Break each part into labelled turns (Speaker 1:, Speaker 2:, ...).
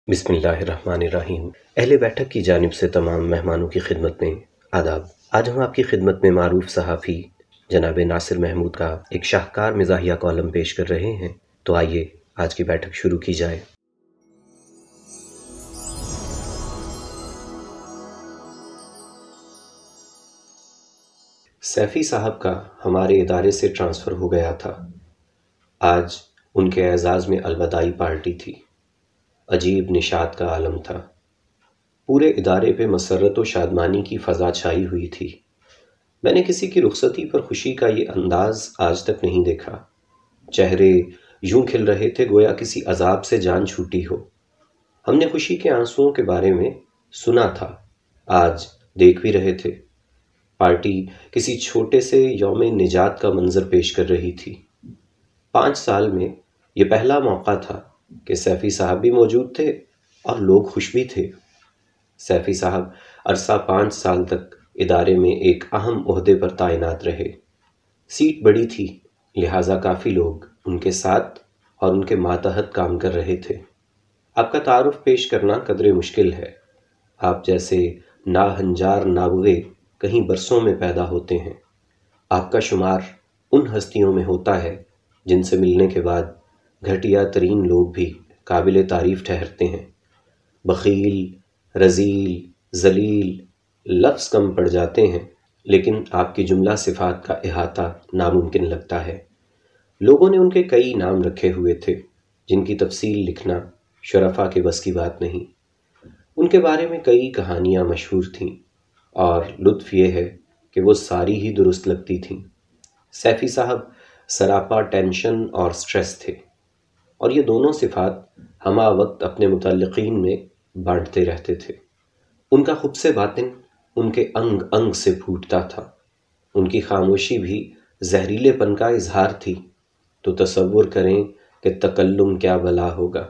Speaker 1: بسم اللہ الرحمن الرحیم۔ اہل بیٹھک کی جانب سے تمام مہمانوں کی خدمت میں آداب۔ آج ہم آپ کی خدمت میں معروف صحافی جناب ناصر محمود کا ایک شاہکار مزاحیہ کالم پیش کر رہے ہیں، تو آئیے آج کی بیٹھک شروع کی جائے۔ سیفی صاحب کا ہمارے ادارے سے ٹرانسفر ہو گیا تھا۔ آج ان کے اعزاز میں الوداعی پارٹی تھی۔ عجیب نشاط کا عالم تھا۔ پورے ادارے پہ مسرت و شادمانی کی فضا چھائی ہوئی تھی۔ میں نے کسی کی رخصتی پر خوشی کا یہ انداز آج تک نہیں دیکھا۔ چہرے یوں کھل رہے تھے گویا کسی عذاب سے جان چھوٹی ہو۔ ہم نے خوشی کے آنسوؤں کے بارے میں سنا تھا، آج دیکھ بھی رہے تھے۔ پارٹی کسی چھوٹے سے یوم نجات کا منظر پیش کر رہی تھی۔ 5 سال میں یہ پہلا موقع تھا کہ سیفی صاحب بھی موجود تھے اور لوگ خوش بھی تھے۔ سیفی صاحب عرصہ 5 سال تک ادارے میں ایک اہم عہدے پر تعینات رہے۔ سیٹ بڑی تھی، لہٰذا کافی لوگ ان کے ساتھ اور ان کے ماتحت کام کر رہے تھے۔ آپ کا تعارف پیش کرنا قدرے مشکل ہے۔ آپ جیسے ناہنجار نابغے کہیں برسوں میں پیدا ہوتے ہیں۔ آپ کا شمار ان ہستیوں میں ہوتا ہے جن سے ملنے کے بعد گھٹیا ترین لوگ بھی قابل تعریف ٹھہرتے ہیں۔ بخیل، رذیل، ذلیل لفظ کم پڑ جاتے ہیں، لیکن آپ کی جملہ صفات کا احاطہ ناممکن لگتا ہے۔ لوگوں نے ان کے کئی نام رکھے ہوئے تھے جن کی تفصیل لکھنا شرفا کے بس کی بات نہیں۔ ان کے بارے میں کئی کہانیاں مشہور تھیں، اور لطف یہ ہے کہ وہ ساری ہی درست لگتی تھیں۔ سیفی صاحب سراپا ٹینشن اور سٹریس تھے، اور یہ دونوں صفات ہمہ وقت اپنے متعلقین میں بانٹتے رہتے تھے۔ ان کا خبث باطن ان کے انگ انگ سے پھوٹتا تھا۔ ان کی خاموشی بھی زہریلے پن کا اظہار تھی، تو تصور کریں کہ تکلم کیا بلا ہوگا۔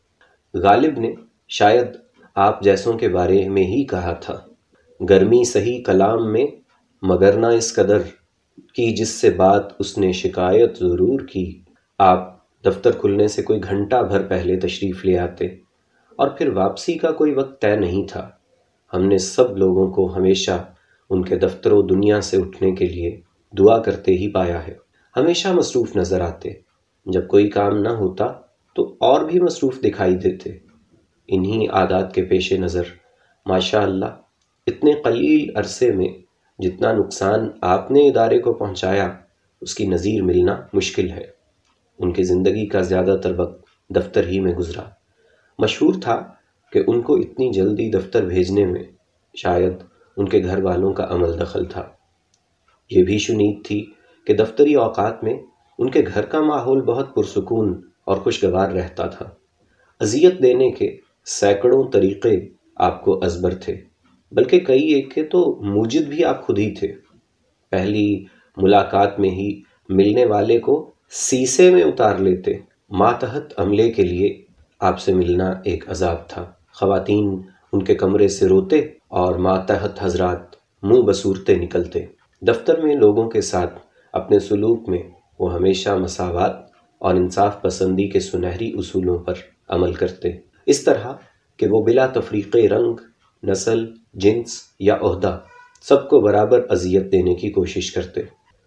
Speaker 1: غالب نے شاید آپ جیسوں کے بارے میں ہی کہا تھا، گرمی سہی کلام میں مگر نہ اس قدر کی جس سے بات اس نے شکایت ضرور کی۔ آپ دفتر کھلنے سے کوئی گھنٹہ بھر پہلے تشریف لے آتے، اور پھر واپسی کا کوئی وقت طے نہیں تھا۔ ہم نے سب لوگوں کو ہمیشہ ان کے دفتر و دنیا سے اٹھنے کے لیے دعا کرتے ہی پایا ہے۔ ہمیشہ مصروف نظر آتے، جب کوئی کام نہ ہوتا تو اور بھی مصروف دکھائی دیتے۔ انہی عادات کے پیش نظر ماشاء اللہ اتنے قلیل عرصے میں جتنا نقصان آپ نے ادارے کو پہنچایا اس کی نظیر ملنا مشکل ہے۔ ان کی زندگی کا زیادہ تر وقت دفتر ہی میں گزرا۔ مشہور تھا کہ ان کو اتنی جلدی دفتر بھیجنے میں شاید ان کے گھر والوں کا عمل دخل تھا۔ یہ بھی شنید تھی کہ دفتری اوقات میں ان کے گھر کا ماحول بہت پرسکون اور خوشگوار رہتا تھا۔ اذیت دینے کے سینکڑوں طریقے آپ کو ازبر تھے، بلکہ کئی ایک کے تو موجد بھی آپ خود ہی تھے۔ پہلی ملاقات میں ہی ملنے والے کو سیسے میں اتار لیتے۔ ماتحت عملے کے لیے آپ سے ملنا ایک عذاب تھا۔ خواتین ان کے کمرے سے روتے اور ماتحت حضرات منہ بسورتے نکلتے۔ دفتر میں لوگوں کے ساتھ اپنے سلوک میں وہ ہمیشہ مساوات اور انصاف پسندی کے سنہری اصولوں پر عمل کرتے، اس طرح کہ وہ بلا تفریق رنگ، نسل، جنس یا عہدہ سب کو برابر اذیت دینے کی کوشش کرتے۔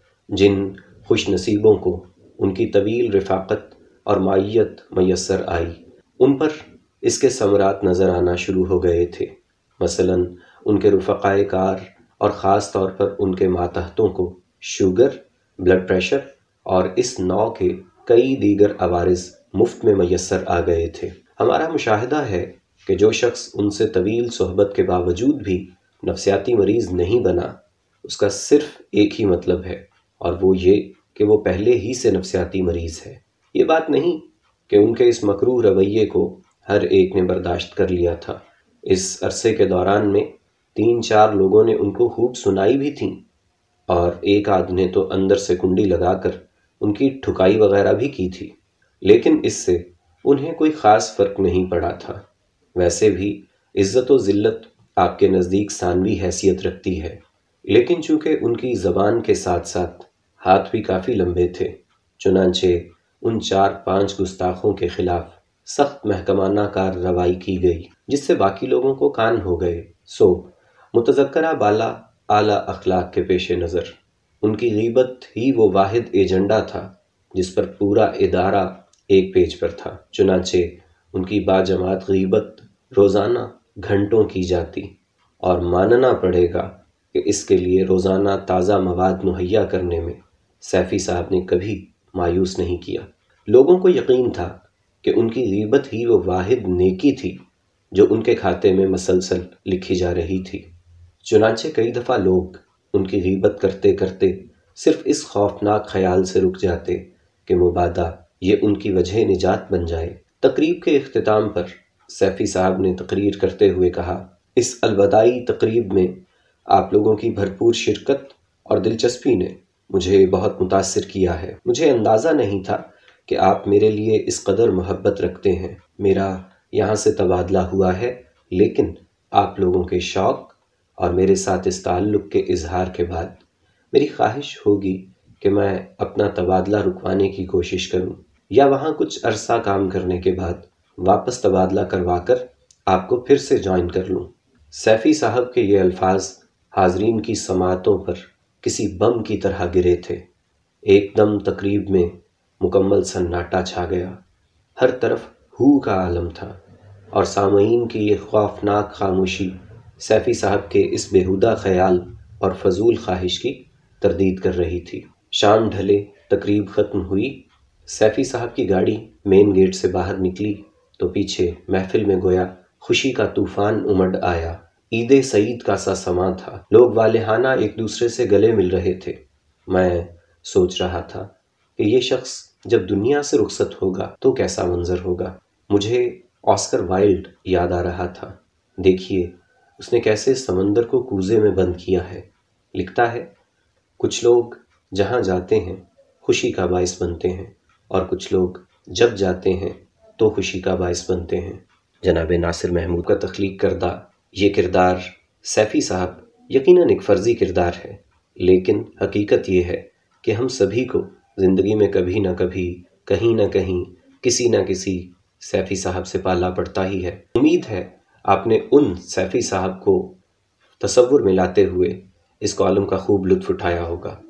Speaker 1: جن خوش نصیبوں کو ان کی طویل رفاقت اور معیت میسر آئی، ان پر اس کے ثمرات نظر آنا شروع ہو گئے تھے۔ مثلاً ان کے رفقائے کار اور خاص طور پر ان کے ماتحتوں کو شوگر، بلڈ پریشر اور اس نوع کے کئی دیگر عوارض مفت میں میسر آ گئے تھے۔ ہمارا مشاہدہ ہے کہ جو شخص ان سے طویل صحبت کے باوجود بھی نفسیاتی مریض نہیں بنا، اس کا صرف ایک ہی مطلب ہے، اور وہ یہ کہ وہ پہلے ہی سے نفسیاتی مریض ہے۔ یہ بات نہیں کہ ان کے اس مکروہ رویے کو ہر ایک نے برداشت کر لیا تھا۔ اس عرصے کے دوران میں 3-4 لوگوں نے ان کو خوب سنائی بھی تھیں، اور ایک آدھ نے تو اندر سے کنڈی لگا کر ان کی ٹھکائی وغیرہ بھی کی تھی، لیکن اس سے انہیں کوئی خاص فرق نہیں پڑا تھا۔ ویسے بھی عزت و ذلت آپ کے نزدیک ثانوی حیثیت رکھتی ہے، لیکن چونکہ ان کی زبان کے ساتھ ساتھ ہاتھ بھی کافی لمبے تھے، چنانچہ ان 4-5 گستاخوں کے خلاف سخت محکمانہ کارروائی کی گئی جس سے باقی لوگوں کو کان ہو گئے۔ متذکرہ بالا اعلیٰ اخلاق کے پیش نظر ان کی غیبت ہی وہ واحد ایجنڈا تھا جس پر پورا ادارہ ایک پیج پر تھا۔ چنانچہ ان کی باجماعت غیبت روزانہ گھنٹوں کی جاتی، اور ماننا پڑے گا کہ اس کے لیے روزانہ تازہ مواد مہیا کرنے میں سیفی صاحب نے کبھی مایوس نہیں کیا۔ لوگوں کو یقین تھا کہ ان کی غیبت ہی وہ واحد نیکی تھی جو ان کے کھاتے میں مسلسل لکھی جا رہی تھی۔ چنانچہ کئی دفعہ لوگ ان کی غیبت کرتے کرتے صرف اس خوفناک خیال سے رک جاتے کہ مبادا یہ ان کی وجہ نجات بن جائے۔ تقریب کے اختتام پر سیفی صاحب نے تقریر کرتے ہوئے کہا، اس الوداعی تقریب میں آپ لوگوں کی بھرپور شرکت اور دلچسپی نے مجھے بہت متاثر کیا ہے۔ مجھے اندازہ نہیں تھا کہ آپ میرے لیے اس قدر محبت رکھتے ہیں۔ میرا یہاں سے تبادلہ ہوا ہے، لیکن آپ لوگوں کے شوق اور میرے ساتھ اس تعلق کے اظہار کے بعد میری خواہش ہوگی کہ میں اپنا تبادلہ رکوانے کی کوشش کروں، یا وہاں کچھ عرصہ کام کرنے کے بعد واپس تبادلہ کروا کر آپ کو پھر سے جوائن کر لوں۔ سیفی صاحب کے یہ الفاظ حاضرین کی سماعتوں پر کسی بم کی طرح گرے تھے۔ ایک دم تقریب میں مکمل سناٹا چھا گیا، ہر طرف ہو کا عالم تھا، اور سامعین کی یہ خوفناک خاموشی سیفی صاحب کے اس بیہودہ خیال اور فضول خواہش کی تردید کر رہی تھی۔ شام ڈھلے، تقریب ختم ہوئی، سیفی صاحب کی گاڑی مین گیٹ سے باہر نکلی تو پیچھے محفل میں گویا خوشی کا طوفان امڈ آیا۔ عید سعید کا سا سماں تھا، لوگ والہانہ ایک دوسرے سے گلے مل رہے تھے۔ میں سوچ رہا تھا کہ یہ شخص جب دنیا سے رخصت ہوگا تو کیسا منظر ہوگا۔ مجھے آسکر وائلڈ یاد آ رہا تھا۔ دیکھیے اس نے کیسے سمندر کو کوزے میں بند کیا ہے۔ لکھتا ہے، کچھ لوگ جہاں جاتے ہیں خوشی کا باعث بنتے ہیں، اور کچھ لوگ جب جاتے ہیں تو خوشی کا باعث بنتے ہیں۔ جناب ناصر محمود کا تخلیق کردہ یہ کردار سیفی صاحب یقیناً ایک فرضی کردار ہے، لیکن حقیقت یہ ہے کہ ہم سبھی کو زندگی میں کبھی نہ کبھی، کہیں نہ کہیں، کسی نہ کسی سیفی صاحب سے پالا پڑتا ہی ہے۔ امید ہے آپ نے ان سیفی صاحب کو تصور میں لاتے ہوئے اس کالم کا خوب لطف اٹھایا ہوگا۔